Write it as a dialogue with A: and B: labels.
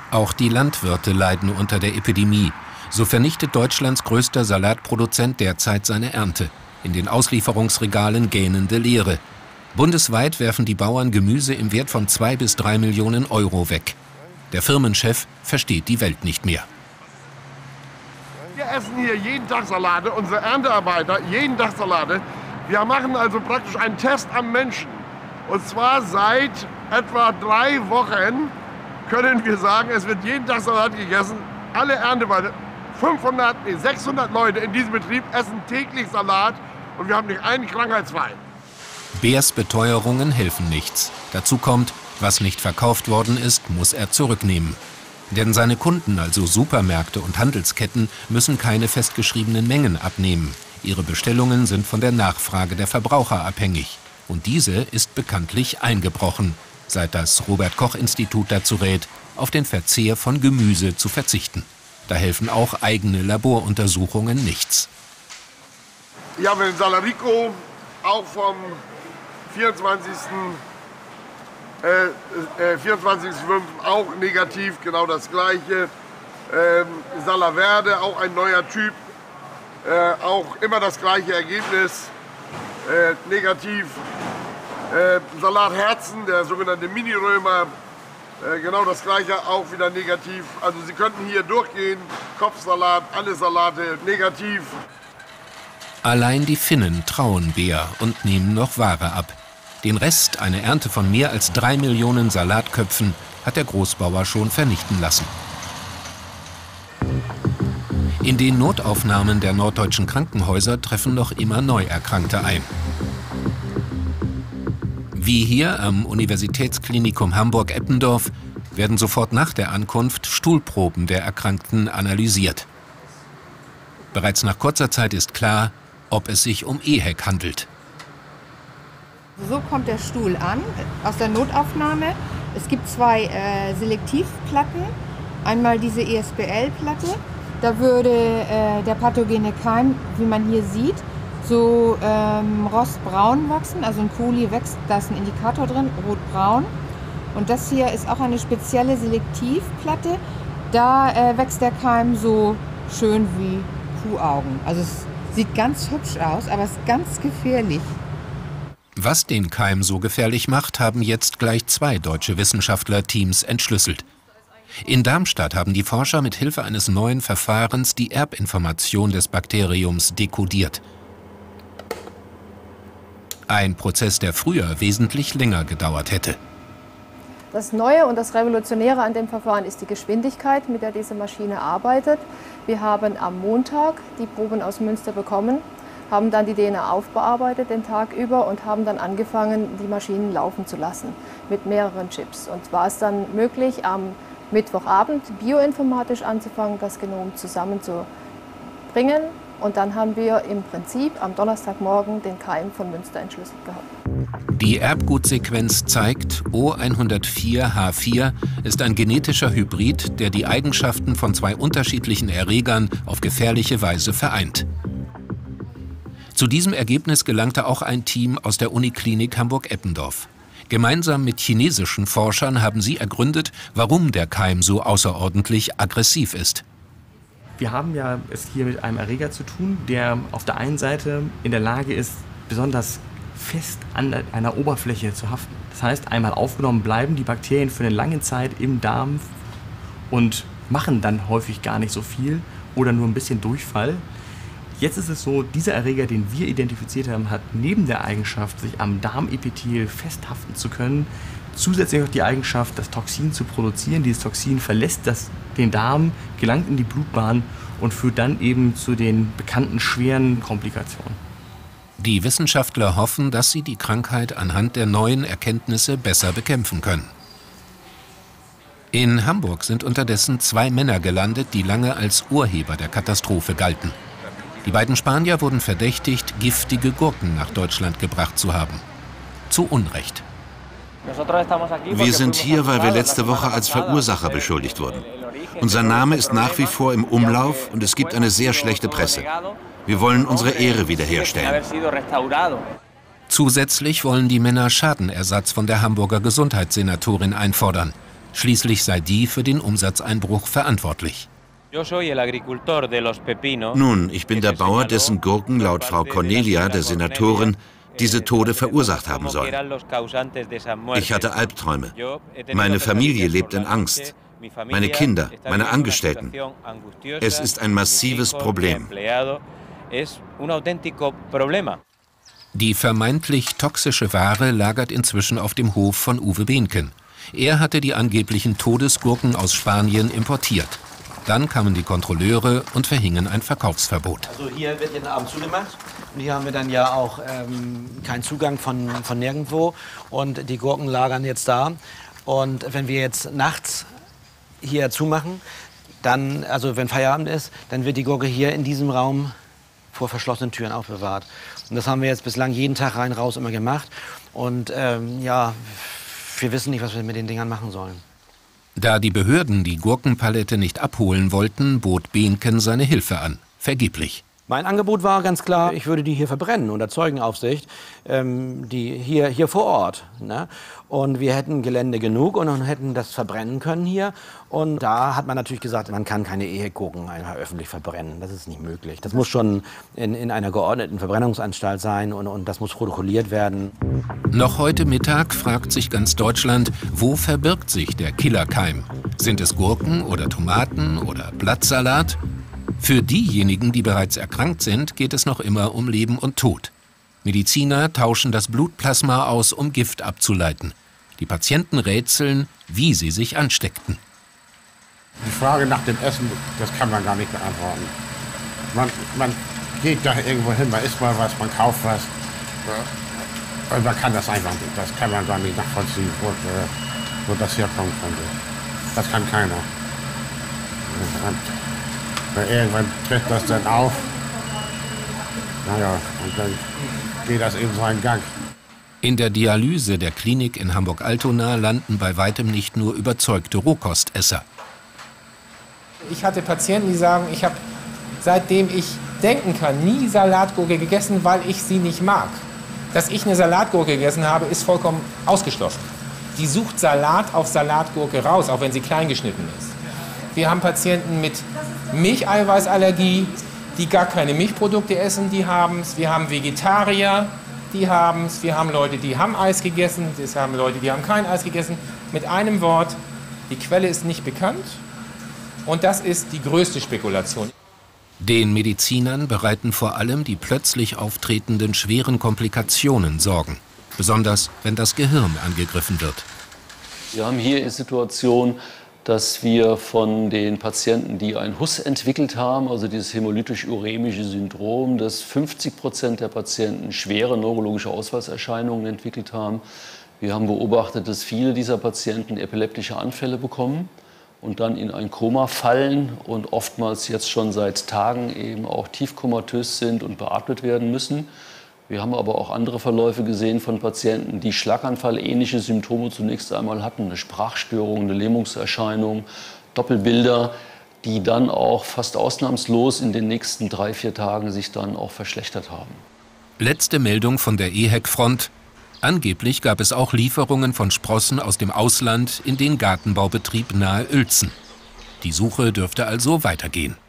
A: Auch die Landwirte leiden unter der Epidemie. So vernichtet Deutschlands größter Salatproduzent derzeit seine Ernte. In den Auslieferungsregalen gähnende Leere. Bundesweit werfen die Bauern Gemüse im Wert von 2 bis 3 Millionen Euro weg. Der Firmenchef versteht die Welt nicht mehr.
B: Wir essen hier jeden Tag Salate, unsere Erntearbeiter jeden Tag Salate. Wir machen also praktisch einen Test am Menschen. Und zwar seit etwa 3 Wochen können wir sagen, es wird jeden Tag Salat gegessen. Alle Erntearbeiter, 600 Leute in diesem Betrieb essen täglich Salat und wir haben nicht einen Krankheitsfall.
A: Beers Beteuerungen helfen nichts. Dazu kommt, was nicht verkauft worden ist, muss er zurücknehmen. Denn seine Kunden, also Supermärkte und Handelsketten, müssen keine festgeschriebenen Mengen abnehmen. Ihre Bestellungen sind von der Nachfrage der Verbraucher abhängig. Und diese ist bekanntlich eingebrochen, seit das Robert-Koch-Institut dazu rät, auf den Verzehr von Gemüse zu verzichten. Da helfen auch eigene Laboruntersuchungen nichts.
B: Wir haben den Salarico auch vom 24.05. auch negativ, genau das gleiche. Salaverde, auch ein neuer Typ, auch immer das gleiche Ergebnis, negativ. Salatherzen, der sogenannte Mini-Römer, genau das gleiche, auch wieder negativ. Also Sie könnten hier durchgehen, Kopfsalat, alle Salate negativ.
A: Allein die Finnen trauen Beer und nehmen noch Ware ab. Den Rest, eine Ernte von mehr als 3 Millionen Salatköpfen, hat der Großbauer schon vernichten lassen. In den Notaufnahmen der norddeutschen Krankenhäuser treffen noch immer Neuerkrankte ein. Wie hier am Universitätsklinikum Hamburg-Eppendorf werden sofort nach der Ankunft Stuhlproben der Erkrankten analysiert. Bereits nach kurzer Zeit ist klar, ob es sich um EHEC handelt.
C: So kommt der Stuhl an, aus der Notaufnahme. Es gibt 2 Selektivplatten. Einmal diese ESBL-Platte. Da würde der pathogene Keim, wie man hier sieht, so rostbraun wachsen. Also ein Kuli wächst, da ist ein Indikator drin, rotbraun. Und das hier ist auch eine spezielle Selektivplatte. Da wächst der Keim so schön wie Kuhaugen. Also es sieht ganz hübsch aus, aber es ist ganz gefährlich.
A: Was den Keim so gefährlich macht, haben jetzt gleich 2 deutsche Wissenschaftlerteams entschlüsselt. In Darmstadt haben die Forscher mit Hilfe eines neuen Verfahrens die Erbinformation des Bakteriums dekodiert. Ein Prozess, der früher wesentlich länger gedauert hätte.
D: Das Neue und das Revolutionäre an dem Verfahren ist die Geschwindigkeit, mit der diese Maschine arbeitet. Wir haben am Montag die Proben aus Münster bekommen, haben dann die DNA aufbearbeitet den Tag über und haben dann angefangen, die Maschinen laufen zu lassen mit mehreren Chips. Und war es dann möglich, am Mittwochabend bioinformatisch anzufangen, das Genom zusammenzubringen. Und dann haben wir im Prinzip am Donnerstagmorgen den Keim von Münster entschlüsselt gehabt.
A: Die Erbgutsequenz zeigt, O104H4 ist ein genetischer Hybrid, der die Eigenschaften von 2 unterschiedlichen Erregern auf gefährliche Weise vereint. Zu diesem Ergebnis gelangte auch ein Team aus der Uniklinik Hamburg-Eppendorf. Gemeinsam mit chinesischen Forschern haben sie ergründet, warum der Keim so außerordentlich aggressiv ist.
E: Wir haben ja es hier mit einem Erreger zu tun, der auf der einen Seite in der Lage ist, besonders fest an einer Oberfläche zu haften. Das heißt, einmal aufgenommen bleiben die Bakterien für eine lange Zeit im Darm und machen dann häufig gar nicht so viel oder nur ein bisschen Durchfall. Jetzt ist es so, dieser Erreger, den wir identifiziert haben, hat neben der Eigenschaft, sich am Darmepithel festhaften zu können, zusätzlich auch die Eigenschaft, das Toxin zu produzieren. Dieses Toxin verlässt den Darm, gelangt in die Blutbahn und führt dann eben zu den bekannten schweren Komplikationen.
A: Die Wissenschaftler hoffen, dass sie die Krankheit anhand der neuen Erkenntnisse besser bekämpfen können. In Hamburg sind unterdessen 2 Männer gelandet, die lange als Urheber der Katastrophe galten. Die beiden Spanier wurden verdächtigt, giftige Gurken nach Deutschland gebracht zu haben. Zu Unrecht.
F: Wir sind hier, weil wir letzte Woche als Verursacher beschuldigt wurden. Unser Name ist nach wie vor im Umlauf und es gibt eine sehr schlechte Presse. Wir wollen unsere Ehre wiederherstellen.
A: Zusätzlich wollen die Männer Schadenersatz von der Hamburger Gesundheitssenatorin einfordern. Schließlich sei die für den Umsatzeinbruch verantwortlich.
F: Nun, ich bin der Bauer, dessen Gurken laut Frau Cornelia, der Senatorin, diese Tode verursacht haben sollen. Ich hatte Albträume. Meine Familie lebt in Angst. Meine Kinder, meine Angestellten. Es ist ein massives Problem.
A: Die vermeintlich toxische Ware lagert inzwischen auf dem Hof von Uwe Behnken. Er hatte die angeblichen Todesgurken aus Spanien importiert. Dann kamen die Kontrolleure und verhingen ein Verkaufsverbot.
G: Also hier wird jeden Abend zugemacht. Und hier haben wir dann ja auch keinen Zugang von nirgendwo. Und die Gurken lagern jetzt da. Und wenn wir jetzt nachts hier zumachen, dann, also wenn Feierabend ist, dann wird die Gurke hier in diesem Raum vor verschlossenen Türen aufbewahrt. Und das haben wir jetzt bislang jeden Tag rein, raus immer gemacht. Und ja, wir wissen nicht, was wir mit den Dingern machen sollen.
A: Da die Behörden die Gurkenpalette nicht abholen wollten, bot Behnken seine Hilfe an. Vergeblich.
G: Mein Angebot war ganz klar, ich würde die hier verbrennen unter Zeugenaufsicht, die hier vor Ort. Ne? Und wir hätten Gelände genug und hätten das verbrennen können hier. Und da hat man natürlich gesagt, man kann keine Ehegurken einfach öffentlich verbrennen. Das ist nicht möglich. Das muss schon in einer geordneten Verbrennungsanstalt sein und das muss protokolliert werden.
A: Noch heute Mittag fragt sich ganz Deutschland, wo verbirgt sich der Killerkeim? Sind es Gurken oder Tomaten oder Blattsalat? Für diejenigen, die bereits erkrankt sind, geht es noch immer um Leben und Tod. Mediziner tauschen das Blutplasma aus, um Gift abzuleiten. Die Patienten rätseln, wie sie sich ansteckten.
H: Die Frage nach dem Essen, das kann man gar nicht beantworten. Man geht da irgendwo hin, man isst mal was, man kauft was. Und man kann das einfach nicht, das kann man gar nicht nachvollziehen, wo das herkommen konnte. Das kann keiner. Irgendwann tritt das dann auf. Naja, und dann geht das eben seinen Gang.
A: In der Dialyse der Klinik in Hamburg-Altona landen bei weitem nicht nur überzeugte Rohkostesser.
I: Ich hatte Patienten, die sagen, ich habe seitdem ich denken kann, nie Salatgurke gegessen, weil ich sie nicht mag. Dass ich eine Salatgurke gegessen habe, ist vollkommen ausgeschlossen. Die sucht Salat auf Salatgurke raus, auch wenn sie klein geschnitten ist. Wir haben Patienten mit Milcheiweißallergie, die gar keine Milchprodukte essen, die haben es. Wir haben Vegetarier, die haben es. Wir haben Leute, die haben Eis gegessen. Wir haben Leute, die haben kein Eis gegessen. Mit einem Wort, die Quelle ist nicht bekannt. Und das ist die größte Spekulation.
A: Den Medizinern bereiten vor allem die plötzlich auftretenden schweren Komplikationen Sorgen. Besonders, wenn das Gehirn angegriffen wird.
J: Wir haben hier eine Situation, dass wir von den Patienten, die ein HUS entwickelt haben, also dieses hämolytisch-urämische Syndrom, dass 50% der Patienten schwere neurologische Ausfallserscheinungen entwickelt haben. Wir haben beobachtet, dass viele dieser Patienten epileptische Anfälle bekommen und dann in ein Koma fallen und oftmals jetzt schon seit Tagen eben auch tiefkomatös sind und beatmet werden müssen. Wir haben aber auch andere Verläufe gesehen von Patienten, die Schlaganfall-ähnliche Symptome zunächst einmal hatten, eine Sprachstörung, eine Lähmungserscheinung, Doppelbilder, die dann auch fast ausnahmslos in den nächsten 3-4 Tagen sich dann auch verschlechtert haben.
A: Letzte Meldung von der EHEC-Front. Angeblich gab es auch Lieferungen von Sprossen aus dem Ausland in den Gartenbaubetrieb nahe Uelzen. Die Suche dürfte also weitergehen.